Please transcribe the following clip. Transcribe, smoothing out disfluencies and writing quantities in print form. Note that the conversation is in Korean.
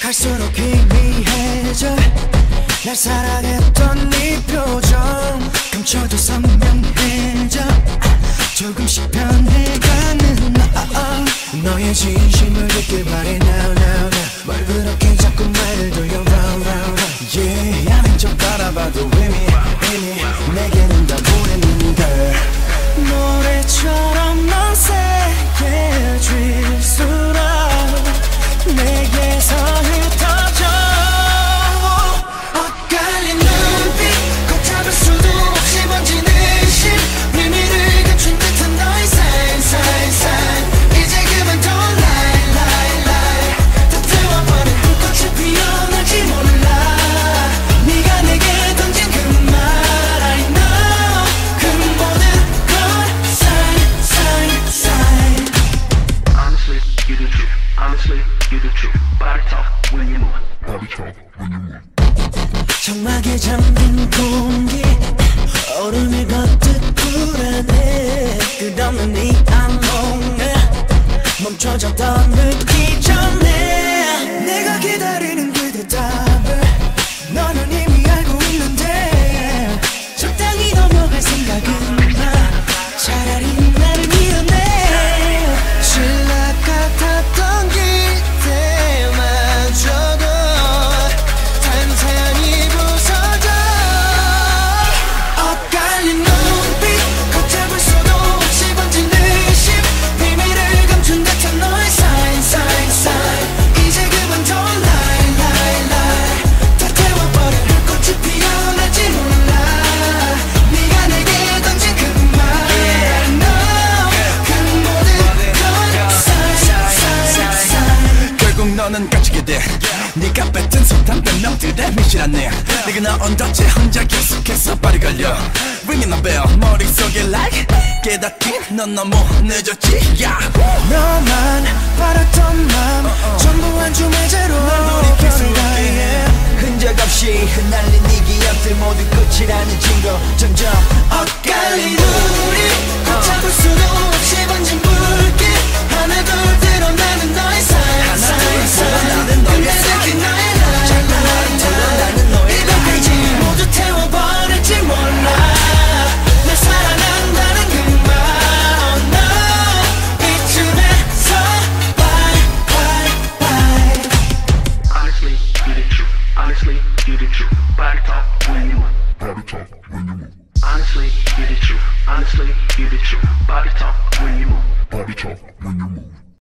갈수록 희미해져 날 사랑했던 네 표정 감춰도 선명해져 조금씩 변해가는 너의 진심을 듣길 바래 now now now 뭘 그렇게 자꾸 말도 you're round round round yeah 아닌 척 바라봐도 이미 내게는 다 보이는 girl 노래처럼 넌 세게질수록 내게서 흩어져 엇갈린 눈빛 걷잡을 수도 없이 번지는 심 비밀을 감춘 듯한 너의 sign 이제 그만 don't lie 다 태워버린 불꽃이 피어날지 몰라 네가 내게 던진 그 말 I know 그 모든 건 sign Honestly, you the truth. Honestly, you the truth. Body talk when you move. Body talk when you move. 장막에 잠긴 공기 얼음을 걷듯 불안해 끝없는 네 악몽에 멈춰졌던 느끼 전에 내가 기다리는 그 대답을 너는 이미 알고 있는데 적당히 넘어갈 생각은 마 차라리 나를 밀어내 신락 같았던 기대마저도 탄탄히 부서져 엇갈린 눈빛 걷잡을 수도 없이 번지는 심 비밀을 감춘 듯한 너의 sign 이제 그만 don't lie 다 태워버린 불꽃이 피어날지 몰라 네가 내게 던진 그 말 I know 그 모든 건 sign 결국 너는 갇히게 돼 네가 뱉은 소탄 변명들에 미실하네 네가 나온 덫에 혼자 계속해서 발이 걸려 Ringing a bell 머릿속에 like 깨닫긴 넌 너무 늦었지 yeah. 너만 바랐던 맘 전부 한 줌의 제로 돌이킬 수 없게 흔적 없이 흩날린 네 기억들 모두 끝이라는 증거 점점 엇갈린 우리 걷잡을 수도 없이 번진 불길 하나 둘 드러나는 너의 sign 나는 너의 근데 내게 나의 lie 이것까지 모두 태워버릴지 몰라 날 사랑한다는 그 말 Oh no 이쯤에서 bye Honestly, you the truth. Honestly, you the truth. Body talk when you move. Body talk when you move. Honestly, you the truth. Honestly, you the truth. Body talk when you move. Body talk when you move.